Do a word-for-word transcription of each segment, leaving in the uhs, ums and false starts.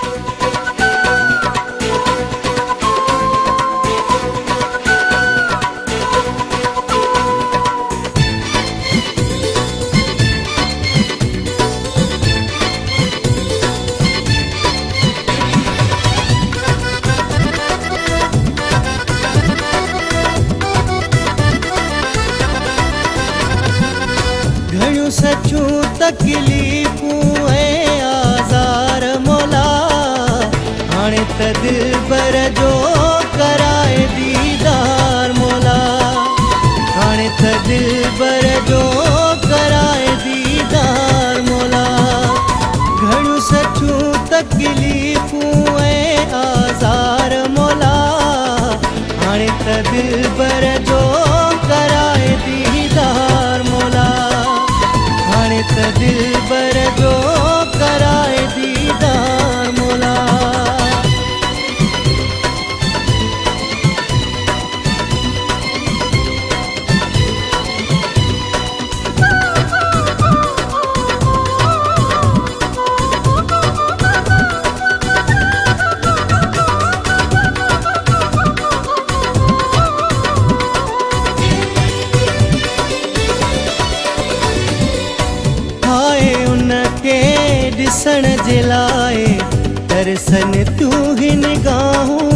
सचूं तकलीफ़ूं ऐं आज़ार मौला हाणे त दिलबर जो कराए दीदार मौला हाणे त दिलबर जो कराए दीदार मौला घणियूं सचूं तकलीफ़ूं ऐं आज़ार मौला हाणे त दिलबर जो कराए दीदार मौला हाणे त दिलबर जो कराए दीदार मौला ॾिसण जे लाइ तरसन तूं ही निगाहूं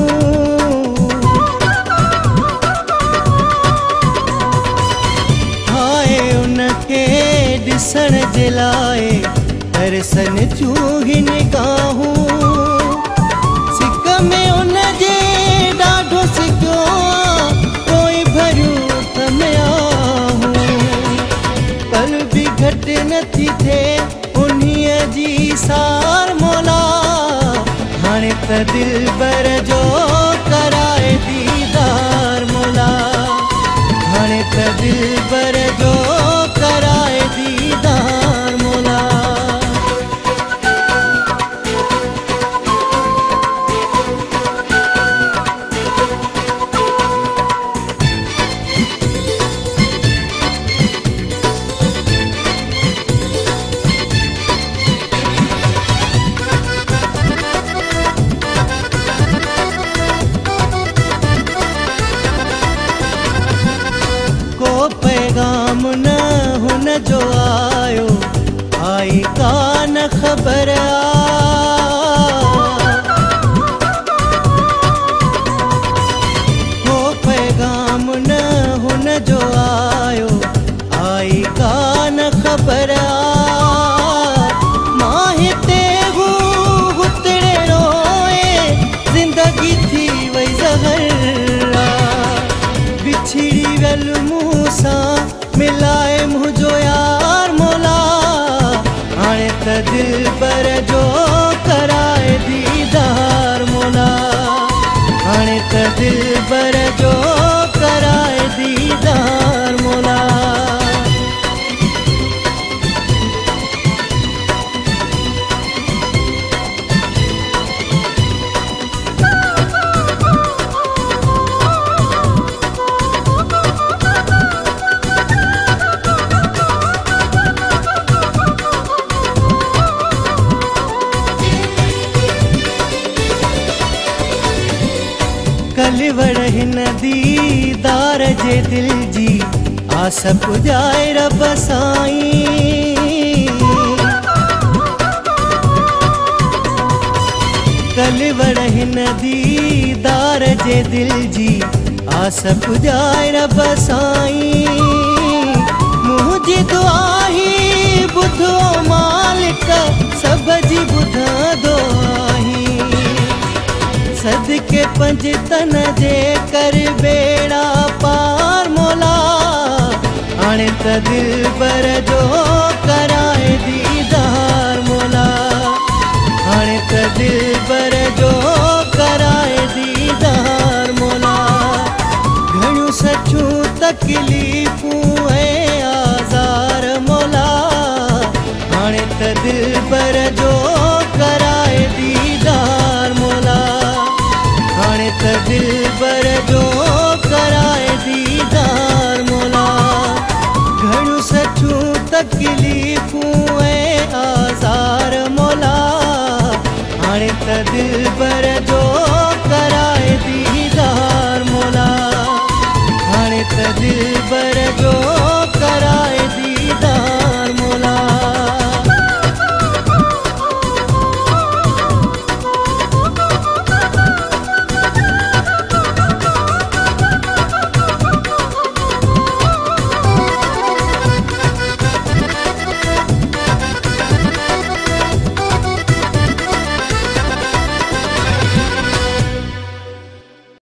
हाय उनखे ॾिसण जे लाइ तरसन तूं ही निगाहूं सिक में उनजे ॾाढो सिकियो कोई भरियूं थमे आहूं पल बि घटि नथी थिए जी सार मौला हाणे त दिलबर जो कराए दीदार मौला हाणे त दिलबर जो कराए दीदार मौला पैगाम न हुन जो आयो आई कान ख़बर हो पैगाम न हुन जो आयो आई कान ख़बर मां हिते हू हुतड़े रोए ज़िंदगी थी वई ज़हर बिछड़ी वियल मिलाए मुझो यार मौला हाणे त दिलबर जो कराए दीदार मौला हाणे त दिलबर जो कराए दीदार मौला कलिवड़ हिन दीदार जे दिल जी आस पुॼाए रब साईं कलिवड़ हिन दीदार जे दिल जी आस पुॼाए रब साईं मुंहिंजी दुआ ही ॿुधो मालिक सभ जी ॿुधंदो आहीं सदके पंज तन जे कर बेड़ा पार मौला हाणे त दिलबर जो कराए दीदार मौला हाणे त दिलबर जो कराए दीदार मौला घणियूं सचूं तकलीफ़ूं ऐं आज़ार मौला हाणे त दिलबर जो कराए दीदार मौला हाणे त दिलबर जो कराए दीदार मौला घणियूं सचूं तकलीफ़ूं ऐं आज़ार मौला हाणे त दिल पर जो